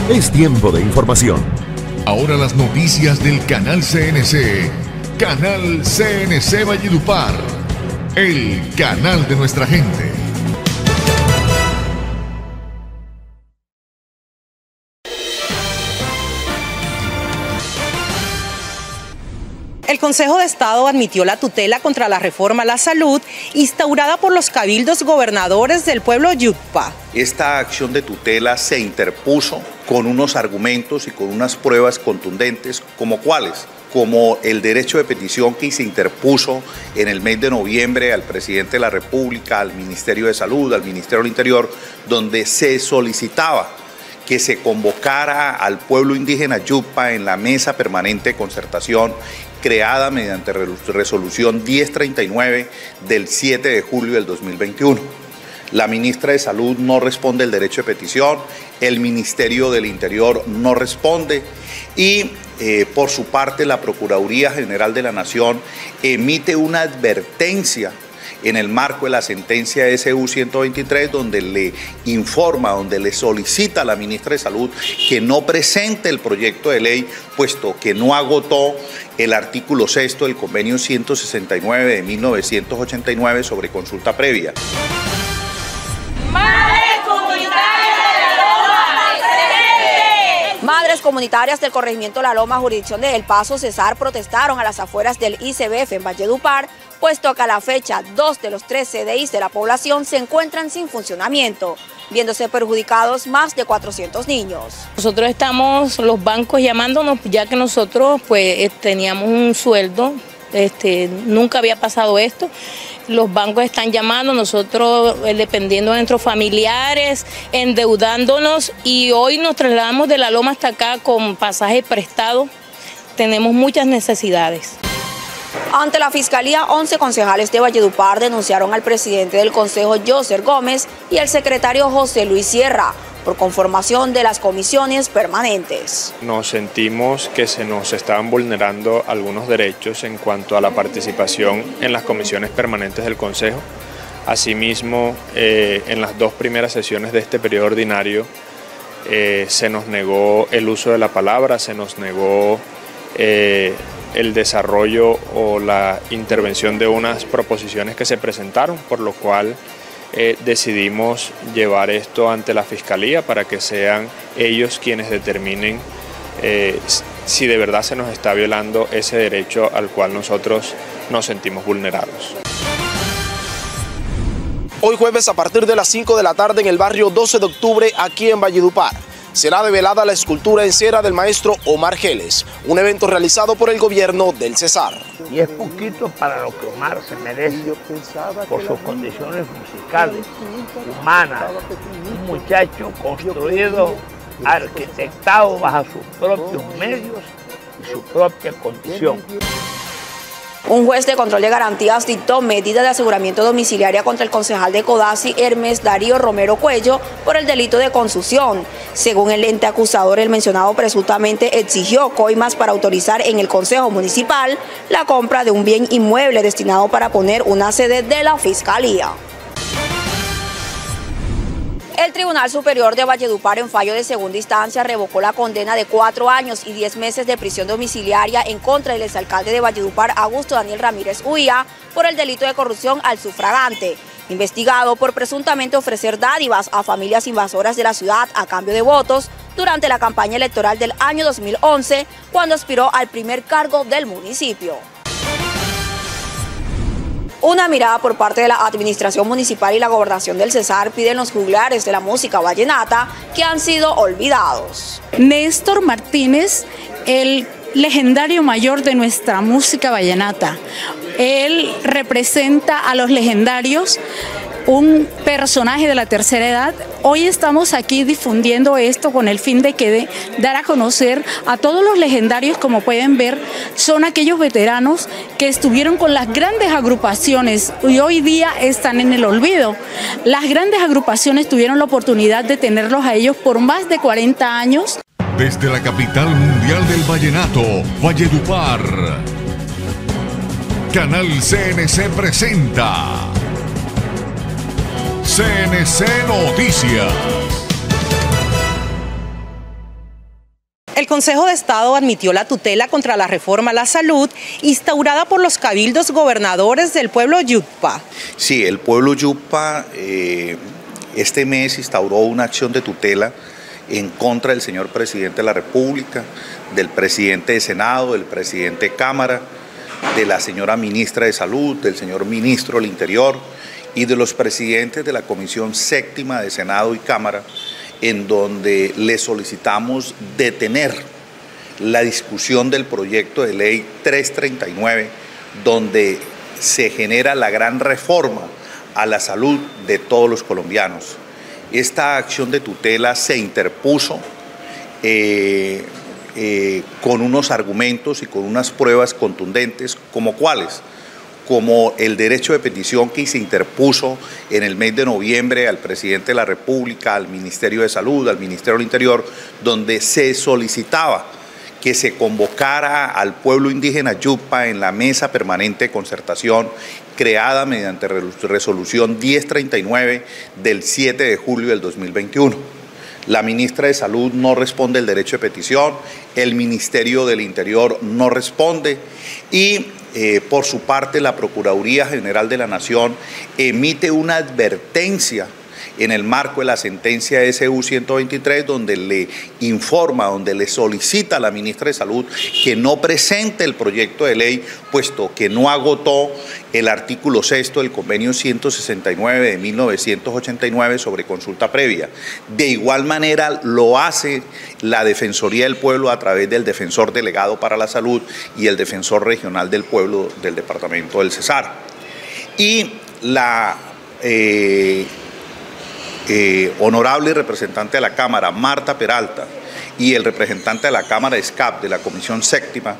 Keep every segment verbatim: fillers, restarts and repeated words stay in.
Es tiempo de información. Ahora las noticias del Canal C N C. Canal C N C Valledupar. El canal de nuestra gente. El Consejo de Estado admitió la tutela contra la reforma a la salud instaurada por los cabildos gobernadores del pueblo Yucpa. Esta acción de tutela se interpuso con unos argumentos y con unas pruebas contundentes, como cuáles, como el derecho de petición que se interpuso en el mes de noviembre al presidente de la República, al Ministerio de Salud, al Ministerio del Interior, donde se solicitaba que se convocara al pueblo indígena Yucpa en la mesa permanente de concertación creada mediante resolución diez treinta y nueve del siete de julio del dos mil veintiuno. La ministra de Salud no responde el derecho de petición, el Ministerio del Interior no responde y eh, por su parte la Procuraduría General de la Nación emite una advertencia en el marco de la sentencia S U ciento veintitrés, donde le informa, donde le solicita a la ministra de Salud que no presente el proyecto de ley, puesto que no agotó el artículo sexto del convenio ciento sesenta y nueve de mil novecientos ochenta y nueve sobre consulta previa. Madres comunitarias del corregimiento La Loma, jurisdicción de El Paso, Cesar, protestaron a las afueras del I C B F en Valledupar, puesto que a la fecha dos de los tres C D Is de la población se encuentran sin funcionamiento, viéndose perjudicados más de cuatrocientos niños. Nosotros estamos, los bancos llamándonos, ya que nosotros pues teníamos un sueldo, este, nunca había pasado esto. Los bancos están llamando, nosotros eh, dependiendo de nuestros familiares, endeudándonos, y hoy nos trasladamos de La Loma hasta acá con pasaje prestado. Tenemos muchas necesidades. Ante la Fiscalía, once concejales de Valledupar denunciaron al presidente del Consejo, Joser Gómez, y al secretario José Luis Sierra, por conformación de las comisiones permanentes. Nos sentimos que se nos estaban vulnerando algunos derechos en cuanto a la participación en las comisiones permanentes del Consejo. Asimismo, eh, en las dos primeras sesiones de este periodo ordinario eh, se nos negó el uso de la palabra, se nos negó eh, el desarrollo o la intervención de unas proposiciones que se presentaron, por lo cual Eh, decidimos llevar esto ante la Fiscalía para que sean ellos quienes determinen eh, si de verdad se nos está violando ese derecho al cual nosotros nos sentimos vulnerados. Hoy jueves a partir de las cinco de la tarde en el barrio doce de octubre aquí en Valledupar será develada la escultura en cera del maestro Omar Geles, un evento realizado por el gobierno del Cesar. Y es poquito para lo que Omar se merece por sus condiciones musicales, humanas. Un muchacho construido, arquitectado bajo sus propios medios y su propia condición. Un juez de control de garantías dictó medida de aseguramiento domiciliaria contra el concejal de Codazzi, Hermes Darío Romero Cuello, por el delito de consusión. Según el ente acusador, el mencionado presuntamente exigió coimas para autorizar en el Consejo Municipal la compra de un bien inmueble destinado para poner una sede de la Fiscalía. El Tribunal Superior de Valledupar, en fallo de segunda instancia, revocó la condena de cuatro años y diez meses de prisión domiciliaria en contra del exalcalde de Valledupar, Augusto Daniel Ramírez Uía, por el delito de corrupción al sufragante, investigado por presuntamente ofrecer dádivas a familias invasoras de la ciudad a cambio de votos durante la campaña electoral del año dos mil once, cuando aspiró al primer cargo del municipio. Una mirada por parte de la Administración Municipal y la Gobernación del Cesar piden los juglares de la música vallenata que han sido olvidados. Néstor Martínez, el legendario mayor de nuestra música vallenata. Él representa a los legendarios, un personaje de la tercera edad. Hoy estamos aquí difundiendo esto con el fin de que de dar a conocer a todos los legendarios. Como pueden ver, son aquellos veteranos que estuvieron con las grandes agrupaciones y hoy día están en el olvido. Las grandes agrupaciones tuvieron la oportunidad de tenerlos a ellos por más de cuarenta años. Desde la capital mundial del vallenato, Valledupar, Canal C N C presenta C N C Noticias. El Consejo de Estado admitió la tutela contra la reforma a la salud instaurada por los cabildos gobernadores del pueblo Yup'a. Sí, el pueblo Yup'a eh, este mes instauró una acción de tutela en contra del señor presidente de la República, del presidente de Senado, del presidente de Cámara, de la señora ministra de Salud, del señor ministro del Interior y de los presidentes de la Comisión Séptima de Senado y Cámara, en donde le solicitamos detener la discusión del proyecto de ley trescientos treinta y nueve, donde se genera la gran reforma a la salud de todos los colombianos. Esta acción de tutela se interpuso eh, eh, con unos argumentos y con unas pruebas contundentes, como cuáles, como el derecho de petición que se interpuso en el mes de noviembre al presidente de la República, al Ministerio de Salud, al Ministerio del Interior, donde se solicitaba que se convocara al pueblo indígena Yup'a en la mesa permanente de concertación creada mediante resolución diez treinta y nueve del siete de julio del dos mil veintiuno. La ministra de Salud no responde el derecho de petición, el Ministerio del Interior no responde y eh, por su parte la Procuraduría General de la Nación emite una advertencia en el marco de la sentencia S U ciento veintitrés, donde le informa, donde le solicita a la ministra de Salud que no presente el proyecto de ley, puesto que no agotó el artículo sexto del convenio ciento sesenta y nueve de mil novecientos ochenta y nueve sobre consulta previa. De igual manera lo hace la Defensoría del Pueblo a través del Defensor Delegado para la Salud y el Defensor Regional del Pueblo del Departamento del Cesar. Y la eh, Eh, honorable representante de la Cámara, Marta Peralta, y el representante de la Cámara S C A P, de la Comisión Séptima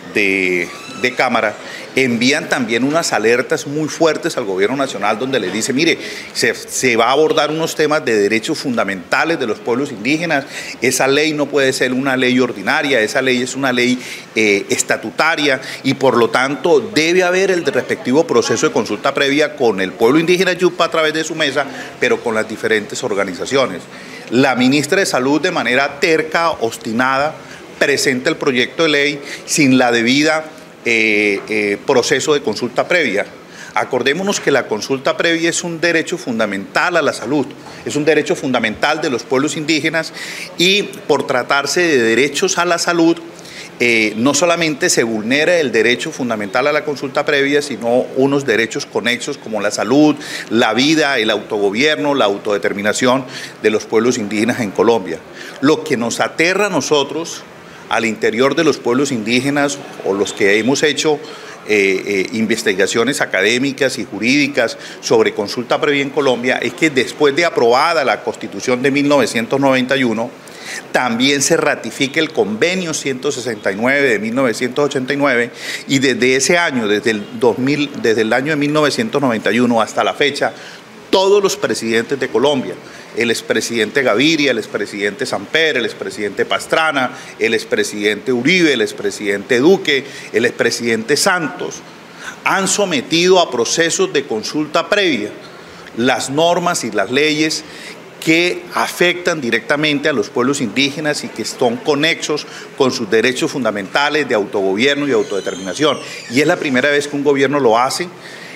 de, de Cámara, envían también unas alertas muy fuertes al Gobierno Nacional donde le dice, mire, se, se va a abordar unos temas de derechos fundamentales de los pueblos indígenas, esa ley no puede ser una ley ordinaria, esa ley es una ley eh, estatutaria y por lo tanto debe haber el respectivo proceso de consulta previa con el pueblo indígena Yup'a a través de su mesa, pero con las diferentes organizaciones. La ministra de Salud, de manera terca, obstinada, presenta el proyecto de ley sin la debida eh, eh, proceso de consulta previa. Acordémonos que la consulta previa es un derecho fundamental a la salud, es un derecho fundamental de los pueblos indígenas y por tratarse de derechos a la salud, eh, no solamente se vulnera el derecho fundamental a la consulta previa, sino unos derechos conexos como la salud, la vida, el autogobierno, la autodeterminación de los pueblos indígenas en Colombia. Lo que nos aterra a nosotros al interior de los pueblos indígenas o los que hemos hecho eh, eh, investigaciones académicas y jurídicas sobre consulta previa en Colombia es que después de aprobada la Constitución de mil novecientos noventa y uno, también se ratifica el convenio ciento sesenta y nueve de mil novecientos ochenta y nueve y desde ese año, desde el, dos mil, desde el año de mil novecientos noventa y uno hasta la fecha, todos los presidentes de Colombia, el expresidente Gaviria, el expresidente Samper, el expresidente Pastrana, el expresidente Uribe, el expresidente Duque, el expresidente Santos, han sometido a procesos de consulta previa las normas y las leyes que afectan directamente a los pueblos indígenas y que están conexos con sus derechos fundamentales de autogobierno y autodeterminación. Y es la primera vez que un gobierno lo hace.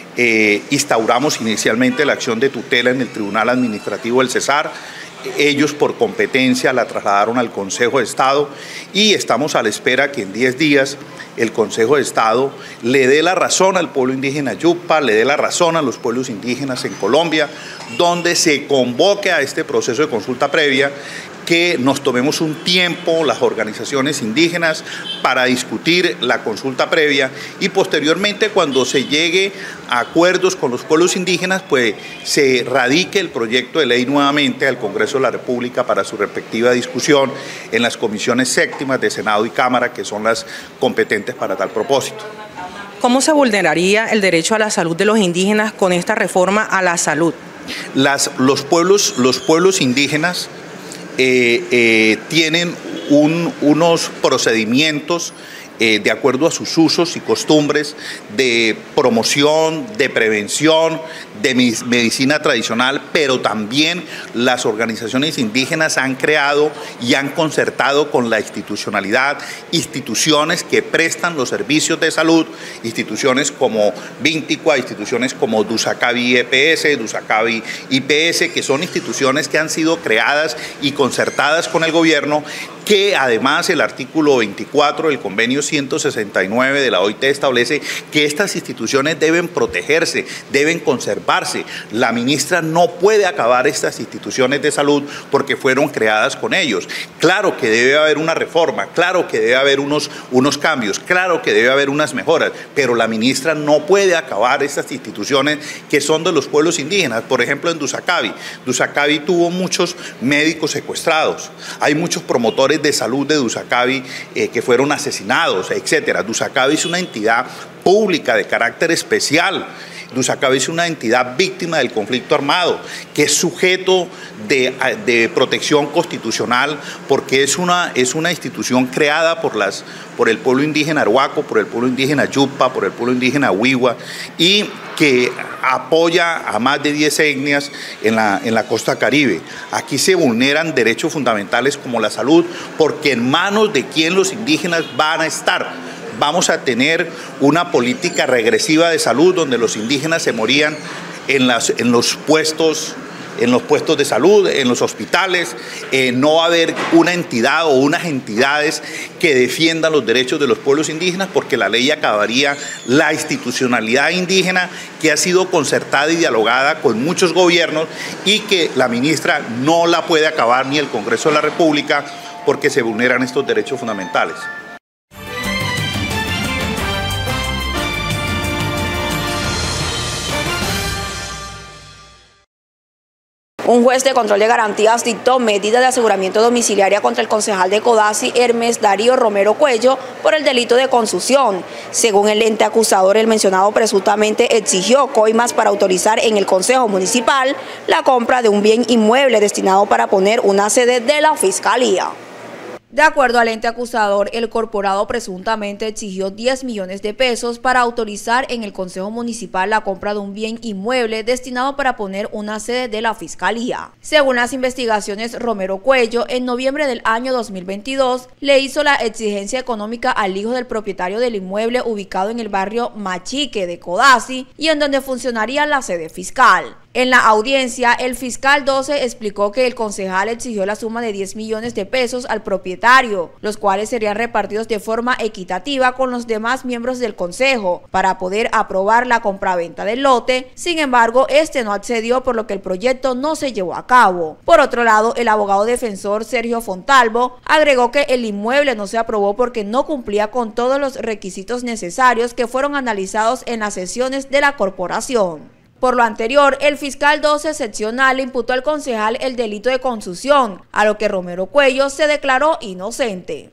Eh, instauramos inicialmente la acción de tutela en el Tribunal Administrativo del Cesar. Ellos por competencia la trasladaron al Consejo de Estado y estamos a la espera que en diez días el Consejo de Estado le dé la razón al pueblo indígena Yup'a, le dé la razón a los pueblos indígenas en Colombia, donde se convoque a este proceso de consulta previa, que nos tomemos un tiempo las organizaciones indígenas para discutir la consulta previa y posteriormente cuando se llegue a acuerdos con los pueblos indígenas pues se radique el proyecto de ley nuevamente al Congreso de la República para su respectiva discusión en las comisiones séptimas de Senado y Cámara que son las competentes para tal propósito. ¿Cómo se vulneraría el derecho a la salud de los indígenas con esta reforma a la salud? Las, los, pueblos, los pueblos indígenas Eh, eh, tienen un, unos procedimientos eh, de acuerdo a sus usos y costumbres de promoción, de prevención, de medicina tradicional, pero también las organizaciones indígenas han creado y han concertado con la institucionalidad instituciones que prestan los servicios de salud, instituciones como Vinticua, instituciones como Dusacabi E P S, Dusacabi I P S, que son instituciones que han sido creadas y concertadas con el gobierno, que además el artículo veinticuatro del convenio ciento sesenta y nueve de la O I T establece que estas instituciones deben protegerse, deben conservarse. La ministra no puede acabar estas instituciones de salud porque fueron creadas con ellos. Claro que debe haber una reforma, claro que debe haber unos, unos cambios, claro que debe haber unas mejoras, pero la ministra no puede acabar estas instituciones que son de los pueblos indígenas. Por ejemplo, en Dusacabi, Dusacabi tuvo muchos médicos secuestrados, hay muchos promotores de salud de Dusacabi eh, que fueron asesinados, etcétera. Dusacabi es una entidad pública de carácter especial. Dusacabi es una entidad víctima del conflicto armado, que es sujeto de, de protección constitucional porque es una, es una institución creada por, las, por el pueblo indígena Arhuaco, por el pueblo indígena Yupa, por el pueblo indígena Wiwa, y que apoya a más de diez etnias en la, en la costa caribe. Aquí se vulneran derechos fundamentales como la salud, porque en manos de quién los indígenas van a estar. Vamos a tener una política regresiva de salud donde los indígenas se morían en, las, en, los, puestos, en los puestos de salud, en los hospitales. Eh, no va a haber una entidad o unas entidades que defiendan los derechos de los pueblos indígenas porque la ley acabaría la institucionalidad indígena que ha sido concertada y dialogada con muchos gobiernos y que la ministra no la puede acabar ni el Congreso de la República porque se vulneran estos derechos fundamentales. Un juez de control de garantías dictó medida de aseguramiento domiciliaria contra el concejal de Codazzi, Hermes Darío Romero Cuello, por el delito de consusión. Según el ente acusador, el mencionado presuntamente exigió coimas para autorizar en el Consejo Municipal la compra de un bien inmueble destinado para poner una sede de la Fiscalía. De acuerdo al ente acusador, el corporado presuntamente exigió diez millones de pesos para autorizar en el Consejo Municipal la compra de un bien inmueble destinado para poner una sede de la Fiscalía. Según las investigaciones, Romero Cuello, en noviembre del año dos mil veintidós, le hizo la exigencia económica al hijo del propietario del inmueble ubicado en el barrio Machique de Codazzi y en donde funcionaría la sede fiscal. En la audiencia, el fiscal doce explicó que el concejal exigió la suma de diez millones de pesos al propietario, los cuales serían repartidos de forma equitativa con los demás miembros del consejo para poder aprobar la compraventa del lote. Sin embargo, este no accedió, por lo que el proyecto no se llevó a cabo. Por otro lado, el abogado defensor Sergio Fontalvo agregó que el inmueble no se aprobó porque no cumplía con todos los requisitos necesarios que fueron analizados en las sesiones de la corporación. Por lo anterior, el fiscal doce seccional le imputó al concejal el delito de consusión, a lo que Romero Cuello se declaró inocente.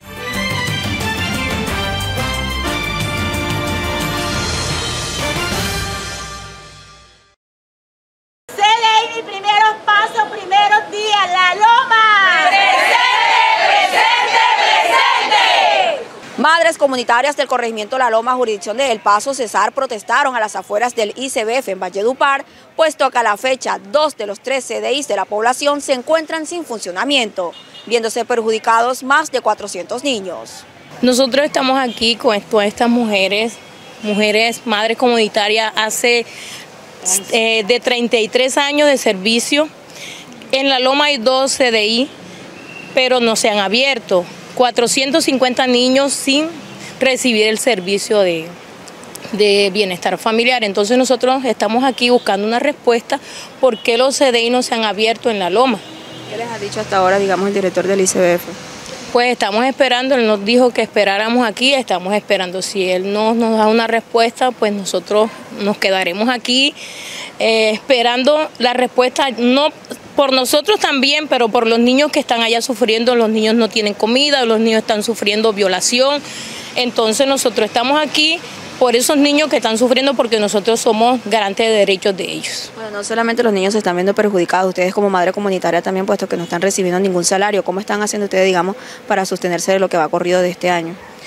C D I, mis primeros pasos, primeros días, La Loma. ¡Presente, presente, presente! Madres comunitarias del corregimiento La Loma, jurisdicción de El Paso, Cesar, protestaron a las afueras del I C B F en Valledupar, puesto que a la fecha dos de los tres C D Is de la población se encuentran sin funcionamiento, viéndose perjudicados más de cuatrocientos niños. Nosotros estamos aquí con todas estas mujeres, mujeres madres comunitarias hace eh, de treinta y tres años de servicio. En La Loma hay dos C D I, pero no se han abierto. cuatrocientos cincuenta niños sin recibir el servicio de, de bienestar familiar. Entonces nosotros estamos aquí buscando una respuesta por qué los C D I no se han abierto en La Loma. ¿Qué les ha dicho hasta ahora, digamos, el director del I C B F? Pues estamos esperando, él nos dijo que esperáramos aquí, estamos esperando. Si él no nos da una respuesta, pues nosotros nos quedaremos aquí eh, esperando la respuesta, no por nosotros también, pero por los niños que están allá sufriendo. Los niños no tienen comida, los niños están sufriendo violación. Entonces nosotros estamos aquí por esos niños que están sufriendo, porque nosotros somos garantes de derechos de ellos. Bueno, no solamente los niños se están viendo perjudicados, ustedes como madre comunitaria también, puesto que no están recibiendo ningún salario. ¿Cómo están haciendo ustedes, digamos, para sostenerse de lo que va corrido de este año?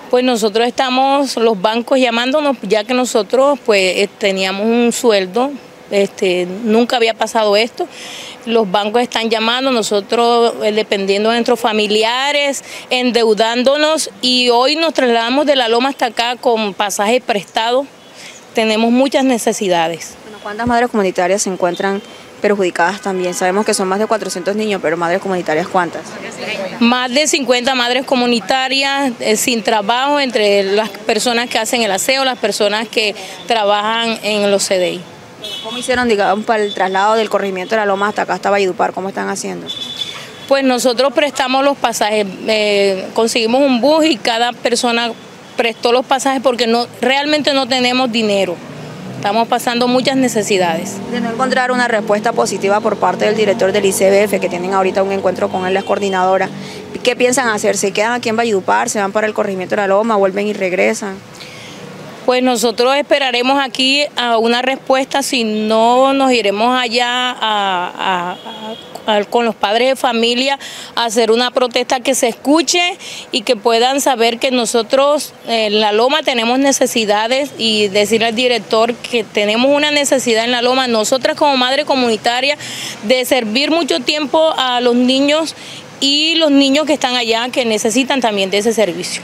Pues nosotros estamos, los bancos llamándonos, ya que nosotros pues teníamos un sueldo, este, nunca había pasado esto. Los bancos están llamando, nosotros eh, dependiendo de nuestros familiares, endeudándonos, y hoy nos trasladamos de La Loma hasta acá con pasajes prestados. Tenemos muchas necesidades. Bueno, ¿cuántas madres comunitarias se encuentran perjudicadas también? Sabemos que son más de cuatrocientos niños, pero madres comunitarias, ¿cuántas? Más de cincuenta madres comunitarias eh, sin trabajo, entre las personas que hacen el aseo, las personas que trabajan en los C D I. ¿Cómo hicieron, digamos, para el traslado del corregimiento de La Loma hasta acá, hasta Valledupar? ¿Cómo están haciendo? Pues nosotros prestamos los pasajes, eh, conseguimos un bus y cada persona prestó los pasajes porque no, realmente no tenemos dinero. Estamos pasando muchas necesidades. De no encontrar una respuesta positiva por parte del director del I C B F, que tienen ahorita un encuentro con él, la coordinadora, ¿qué piensan hacer? ¿Se quedan aquí en Valledupar, se van para el corregimiento de La Loma, vuelven y regresan? Pues nosotros esperaremos aquí a una respuesta, si no nos iremos allá a, a, a, con los padres de familia a hacer una protesta que se escuche y que puedan saber que nosotros en La Loma tenemos necesidades, y decirle al director que tenemos una necesidad en La Loma, nosotras como madre comunitaria, de servir mucho tiempo a los niños y los niños que están allá que necesitan también de ese servicio.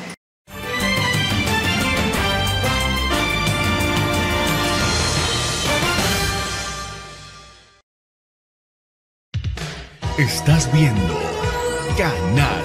Estás viendo Canal,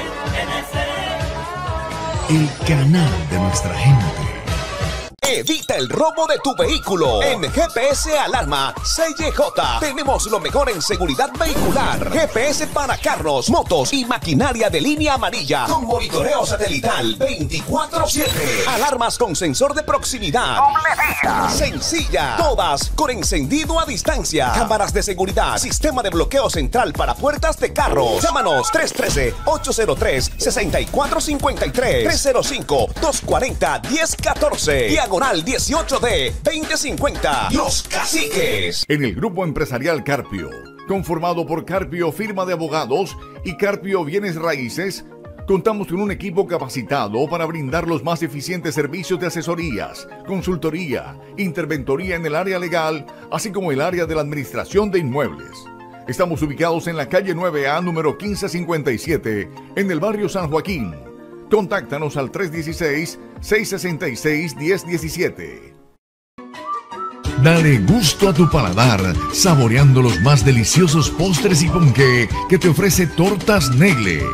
el canal de nuestra gente. Evita el robo de tu vehículo. En G P S Alarma C Y J tenemos lo mejor en seguridad vehicular. G P S para carros, motos y maquinaria de línea amarilla con monitoreo satelital veinticuatro siete. Alarmas con sensor de proximidad. Sencilla. Todas con encendido a distancia. Cámaras de seguridad. Sistema de bloqueo central para puertas de carros. Llámanos tres uno tres, ocho cero tres, seis cuatro cinco tres, tres cero cinco, dos cuatro cero, uno cero uno cuatro. Diagonal dieciocho D veinte cincuenta. Los Caciques. En el grupo empresarial Carpio, conformado por Carpio Firma de Abogados y Carpio Bienes Raíces, contamos con un equipo capacitado para brindar los más eficientes servicios de asesorías, consultoría, interventoría en el área legal, así como el área de la administración de inmuebles. Estamos ubicados en la calle nueve A, número quince cincuenta y siete, en el barrio San Joaquín. Contáctanos al tres uno seis, seis seis seis, uno cero uno siete. Dale gusto a tu paladar, saboreando los más deliciosos postres y ponqué que te ofrece Tortas Negle.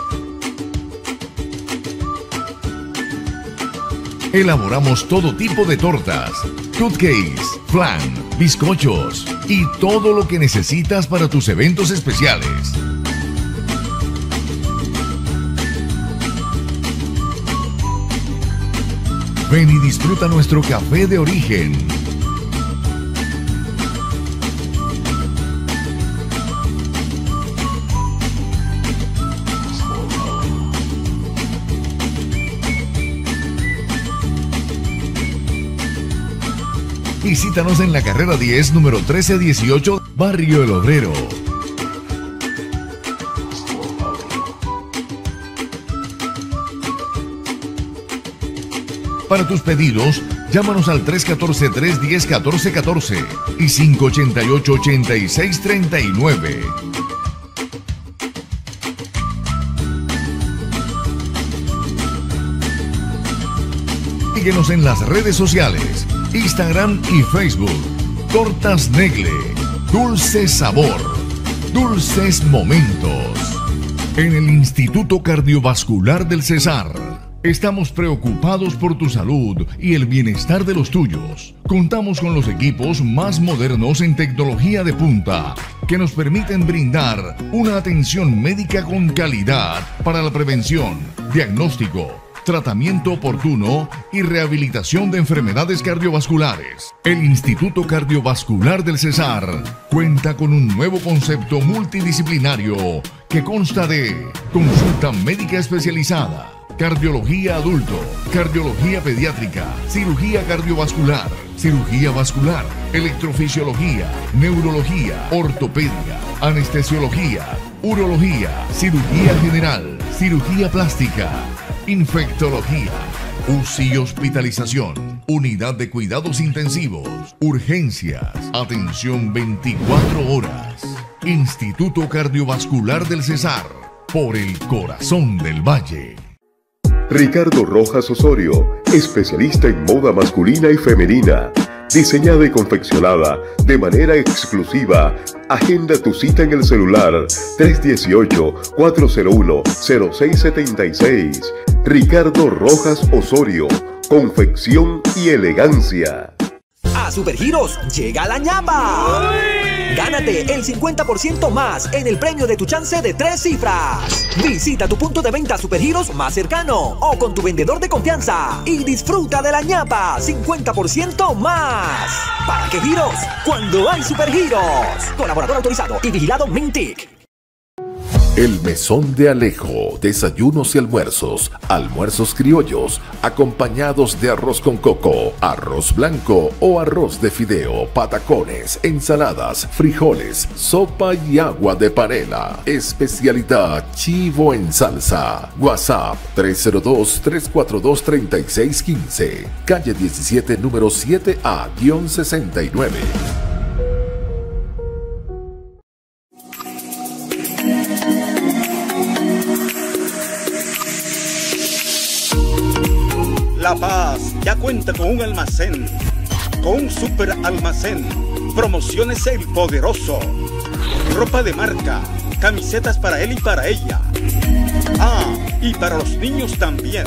Elaboramos todo tipo de tortas, cupcakes, flan, bizcochos y todo lo que necesitas para tus eventos especiales. Ven y disfruta nuestro café de origen. Visítanos en la carrera diez, número trece dieciocho, Barrio El Obrero. Para tus pedidos, llámanos al tres uno cuatro, tres uno cero, uno cuatro uno cuatro y cinco ocho ocho, ocho seis tres nueve. Síguenos en las redes sociales, Instagram y Facebook. Tortas Negle, dulce sabor, dulces momentos. En el Instituto Cardiovascular del Cesar, estamos preocupados por tu salud y el bienestar de los tuyos. Contamos con los equipos más modernos en tecnología de punta que nos permiten brindar una atención médica con calidad para la prevención, diagnóstico, tratamiento oportuno y rehabilitación de enfermedades cardiovasculares. El Instituto Cardiovascular del Cesar cuenta con un nuevo concepto multidisciplinario que consta de consulta médica especializada, cardiología adulto, cardiología pediátrica, cirugía cardiovascular, cirugía vascular, electrofisiología, neurología, ortopedia, anestesiología, urología, cirugía general, cirugía plástica, infectología, U C I y hospitalización, unidad de cuidados intensivos, urgencias, atención veinticuatro horas. Instituto Cardiovascular del Cesar, por el corazón del Valle. Ricardo Rojas Osorio, especialista en moda masculina y femenina, diseñada y confeccionada de manera exclusiva. Agenda tu cita en el celular tres uno ocho, cuatro cero uno, cero seis siete seis. Ricardo Rojas Osorio, confección y elegancia. A Supergiros llega la ñapa. Gánate el cincuenta por ciento más en el premio de tu chance de tres cifras. Visita tu punto de venta Supergiros más cercano o con tu vendedor de confianza y disfruta de la ñapa cincuenta por ciento más. ¿Para qué giros? Cuando hay Supergiros. Colaborador autorizado y vigilado Mintic. El Mesón de Alejo, desayunos y almuerzos, almuerzos criollos, acompañados de arroz con coco, arroz blanco o arroz de fideo, patacones, ensaladas, frijoles, sopa y agua de panela. Especialidad chivo en salsa. WhatsApp tres cero dos, tres cuatro dos, tres seis uno cinco, calle diecisiete, número siete A sesenta y nueve. La Paz ya cuenta con un almacén, con un super almacén. Promociones El Poderoso. Ropa de marca, camisetas para él y para ella. Ah, y para los niños también.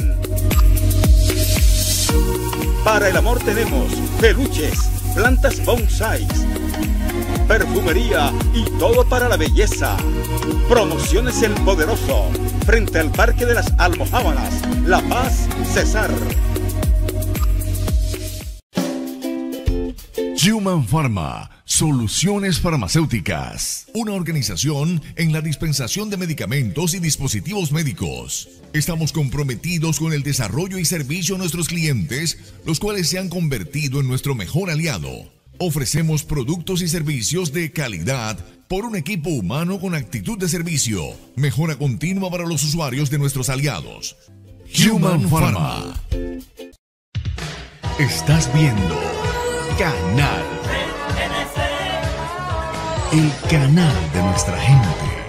Para el amor tenemos peluches, plantas bonsais, perfumería y todo para la belleza. Promociones El Poderoso, frente al Parque de las Almojábanas, La Paz, Cesar. Human Pharma, soluciones farmacéuticas. Una organización en la dispensación de medicamentos y dispositivos médicos. Estamos comprometidos con el desarrollo y servicio a nuestros clientes, los cuales se han convertido en nuestro mejor aliado. Ofrecemos productos y servicios de calidad por un equipo humano con actitud de servicio. Mejora continua para los usuarios de nuestros aliados. Human Pharma. Estás viendo Canal. El canal de nuestra gente.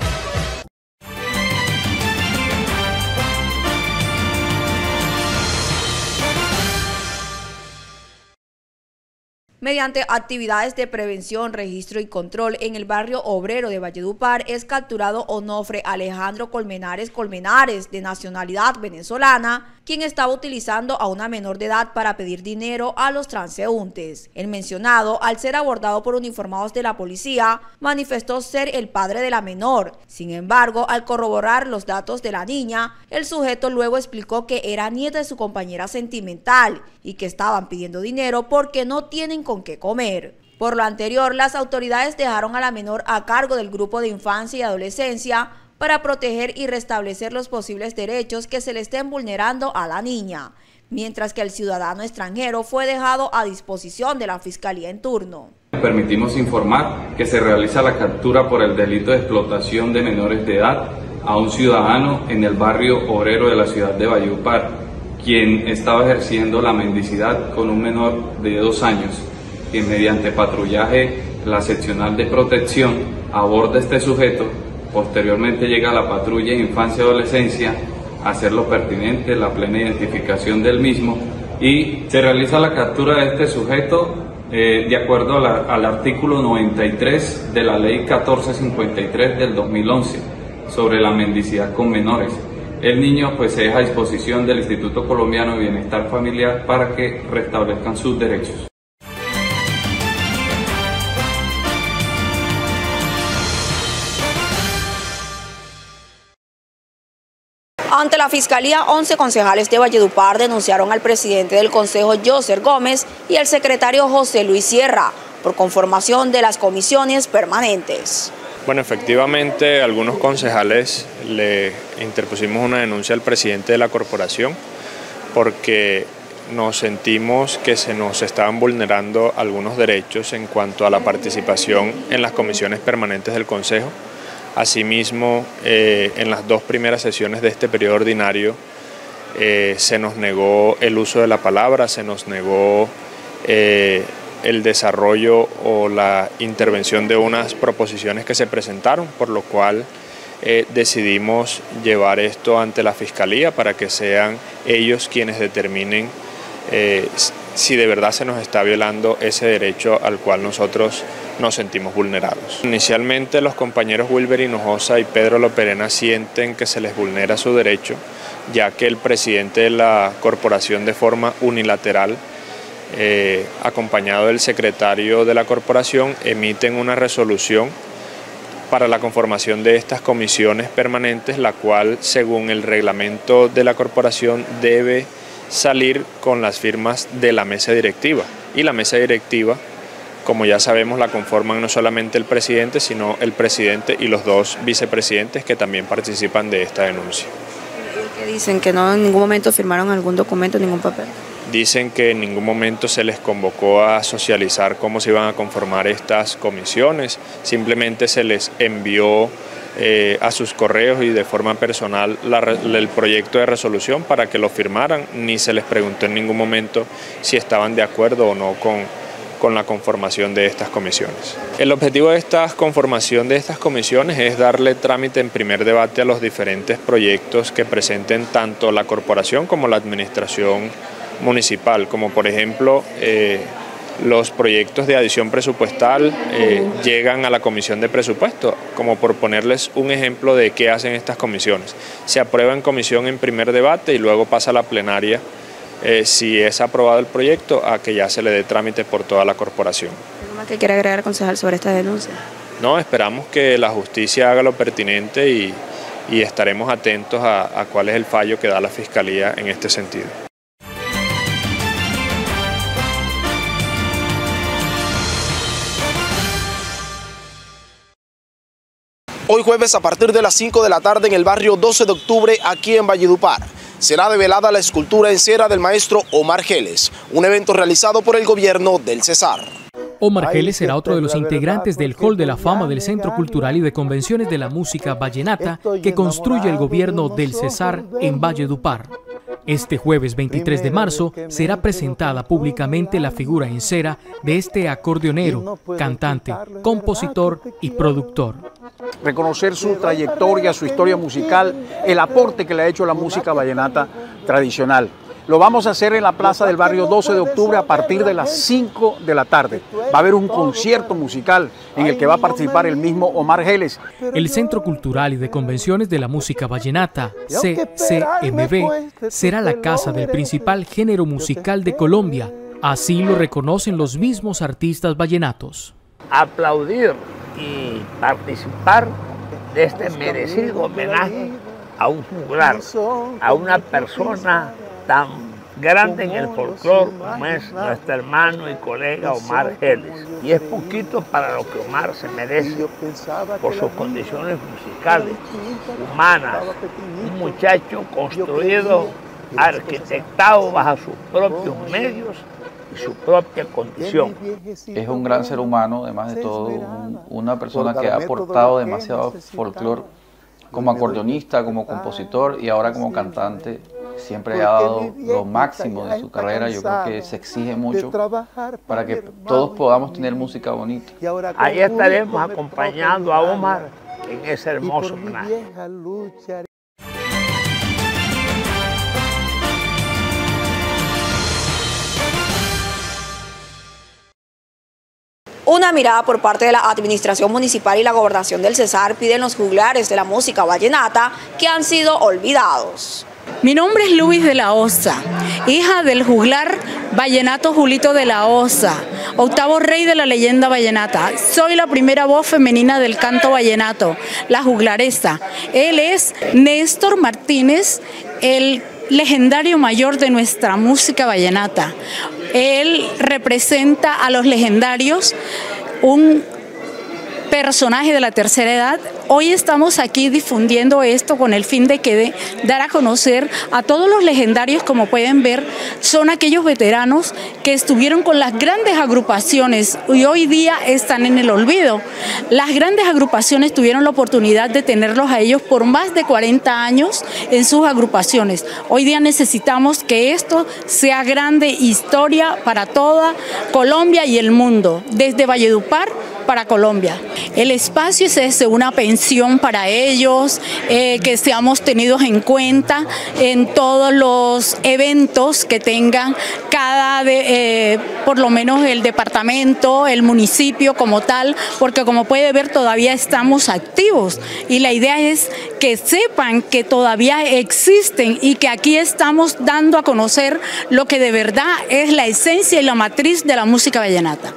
Mediante actividades de prevención, registro y control en el barrio obrero de Valledupar es capturado Onofre Alejandro Colmenares Colmenares, de nacionalidad venezolana, quien estaba utilizando a una menor de edad para pedir dinero a los transeúntes. El mencionado, al ser abordado por uniformados de la policía, manifestó ser el padre de la menor. Sin embargo, al corroborar los datos de la niña, el sujeto luego explicó que era nieta de su compañera sentimental y que estaban pidiendo dinero porque no tienen con qué comer. Por lo anterior, las autoridades dejaron a la menor a cargo del grupo de infancia y adolescencia para proteger y restablecer los posibles derechos que se le estén vulnerando a la niña, mientras que el ciudadano extranjero fue dejado a disposición de la Fiscalía en turno. Permitimos informar que se realiza la captura por el delito de explotación de menores de edad a un ciudadano en el barrio obrero de la ciudad de Valledupar, quien estaba ejerciendo la mendicidad con un menor de dos años, quien mediante patrullaje la seccional de protección aborda a este sujeto. Posteriormente llega la patrulla de infancia y adolescencia a hacer lo pertinente, la plena identificación del mismo, y se realiza la captura de este sujeto eh, de acuerdo a la, al artículo noventa y tres de la ley catorce cincuenta y tres del dos mil once sobre la mendicidad con menores. El niño pues se deja a disposición del Instituto Colombiano de Bienestar Familiar para que restablezcan sus derechos. Ante la Fiscalía, once concejales de Valledupar denunciaron al presidente del Consejo, Joser Gómez, y al secretario José Luis Sierra por conformación de las comisiones permanentes. Bueno, efectivamente, algunos concejales le interpusimos una denuncia al presidente de la corporación porque nos sentimos que se nos estaban vulnerando algunos derechos en cuanto a la participación en las comisiones permanentes del Consejo. Asimismo, eh, en las dos primeras sesiones de este periodo ordinario eh, se nos negó el uso de la palabra, se nos negó eh, el desarrollo o la intervención de unas proposiciones que se presentaron, por lo cual eh, decidimos llevar esto ante la Fiscalía para que sean ellos quienes determinen eh, si de verdad se nos está violando ese derecho al cual nosotros nos sentimos vulnerados. Inicialmente los compañeros Wilber Hinojosa y Pedro Loperena sienten que se les vulnera su derecho, ya que el presidente de la corporación de forma unilateral, eh, acompañado del secretario de la corporación, emiten una resolución para la conformación de estas comisiones permanentes, la cual, según el reglamento de la corporación, debe salir con las firmas de la mesa directiva. Y la mesa directiva, como ya sabemos, la conforman no solamente el presidente, sino el presidente y los dos vicepresidentes que también participan de esta denuncia. ¿Qué dicen? ¿Que no en ningún momento firmaron algún documento, ningún papel? Dicen que en ningún momento se les convocó a socializar cómo se iban a conformar estas comisiones, simplemente se les envió eh, a sus correos y de forma personal la, el proyecto de resolución para que lo firmaran, ni se les preguntó en ningún momento si estaban de acuerdo o no con, con la conformación de estas comisiones. El objetivo de esta conformación de estas comisiones es darle trámite en primer debate a los diferentes proyectos que presenten tanto la corporación como la administración municipal, como por ejemplo eh, los proyectos de adición presupuestal eh, llegan a la comisión de presupuesto, como por ponerles un ejemplo de qué hacen estas comisiones. Se aprueba en comisión en primer debate y luego pasa a la plenaria, eh, si es aprobado el proyecto, a que ya se le dé trámite por toda la corporación. ¿Algo más que quiere agregar, concejal, sobre esta denuncia? No, esperamos que la justicia haga lo pertinente y, y estaremos atentos a, a cuál es el fallo que da la Fiscalía en este sentido. Hoy jueves a partir de las cinco de la tarde en el barrio doce de octubre aquí en Valledupar será develada la escultura en cera del maestro Omar Geles, un evento realizado por el gobierno del Cesar. Omar Geles será otro de los integrantes del Hall de la Fama del Centro Cultural y de Convenciones de la Música Vallenata que construye el gobierno del Cesar en Valledupar. Este jueves veintitrés de marzo será presentada públicamente la figura en cera de este acordeonero, cantante, compositor y productor. Reconocer su trayectoria, su historia musical, el aporte que le ha hecho la música vallenata tradicional. Lo vamos a hacer en la plaza del barrio doce de octubre a partir de las cinco de la tarde. Va a haber un concierto musical en el que va a participar el mismo Omar Geles. El Centro Cultural y de Convenciones de la Música Vallenata, C C M V, será la casa del principal género musical de Colombia. Así lo reconocen los mismos artistas vallenatos. Aplaudir y participar de este merecido homenaje a un juglar, a una persona tan grande en el folclore como es nuestro hermano y colega Omar Geles. Y es poquito para lo que Omar se merece por sus condiciones musicales, humanas. Un muchacho construido, arquitectado bajo sus propios medios y su propia condición. Es un gran ser humano, además de todo, un, una persona que ha aportado demasiado folclore como acordeonista, como compositor y ahora como cantante. Siempre ha dado lo máximo de su carrera. Yo creo que se exige mucho para que todos podamos tener música bonita. Ahí estaremos acompañando a Omar en ese hermoso homenaje. Una mirada por parte de la Administración Municipal y la Gobernación del Cesar piden los juglares de la música vallenata que han sido olvidados. Mi nombre es Luis de la Osa, hija del juglar vallenato Julito de la Osa, octavo rey de la leyenda vallenata. Soy la primera voz femenina del canto vallenato, la juglaresa. Él es Néstor Martínez, el legendario mayor de nuestra música vallenata. Él representa a los legendarios, un personaje de la tercera edad. Hoy estamos aquí difundiendo esto con el fin de que de dar a conocer a todos los legendarios. Como pueden ver, son aquellos veteranos que estuvieron con las grandes agrupaciones y hoy día están en el olvido. Las grandes agrupaciones tuvieron la oportunidad de tenerlos a ellos por más de cuarenta años en sus agrupaciones. Hoy día necesitamos que esto sea grande historia para toda Colombia y el mundo, desde Valledupar para Colombia. El espacio es ese, una pensión para ellos, eh, que seamos tenidos en cuenta en todos los eventos que tengan cada, de, eh, por lo menos el departamento, el municipio como tal, porque como puede ver todavía estamos activos y la idea es que sepan que todavía existen y que aquí estamos dando a conocer lo que de verdad es la esencia y la matriz de la música vallenata.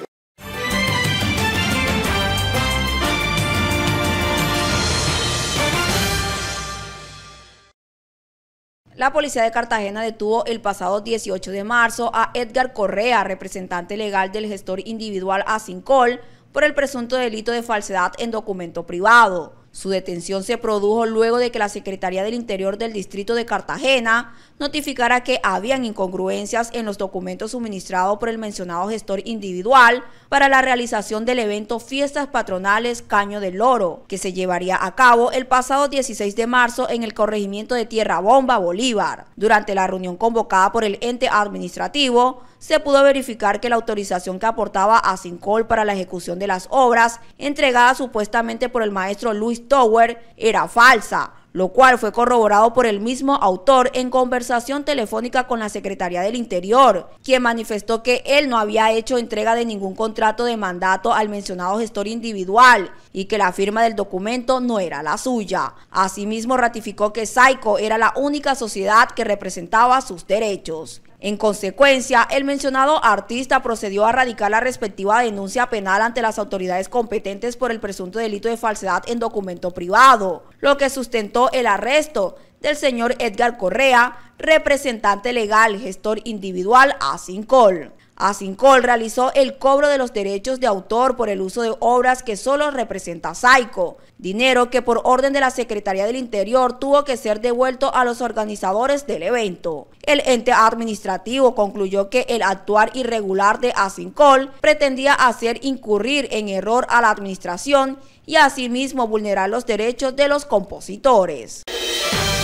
La policía de Cartagena detuvo el pasado dieciocho de marzo a Edgar Correa, representante legal del gestor individual Asincol, por el presunto delito de falsedad en documento privado. Su detención se produjo luego de que la Secretaría del Interior del Distrito de Cartagena notificara que habían incongruencias en los documentos suministrados por el mencionado gestor individual para la realización del evento Fiestas Patronales Caño del Loro, que se llevaría a cabo el pasado dieciséis de marzo en el corregimiento de Tierra Bomba, Bolívar. Durante la reunión convocada por el ente administrativo, se pudo verificar que la autorización que aportaba Asincol para la ejecución de las obras, entregada supuestamente por el maestro Luis Tower, era falsa, lo cual fue corroborado por el mismo autor en conversación telefónica con la Secretaría del Interior, quien manifestó que él no había hecho entrega de ningún contrato de mandato al mencionado gestor individual y que la firma del documento no era la suya. Asimismo, ratificó que Saico era la única sociedad que representaba sus derechos. En consecuencia, el mencionado artista procedió a radicar la respectiva denuncia penal ante las autoridades competentes por el presunto delito de falsedad en documento privado, lo que sustentó el arresto del señor Edgar Correa, representante legal, gestor individual Asincol. Asincol realizó el cobro de los derechos de autor por el uso de obras que solo representa Saico, dinero que por orden de la Secretaría del Interior tuvo que ser devuelto a los organizadores del evento. El ente administrativo concluyó que el actuar irregular de Asincol pretendía hacer incurrir en error a la administración y asimismo vulnerar los derechos de los compositores.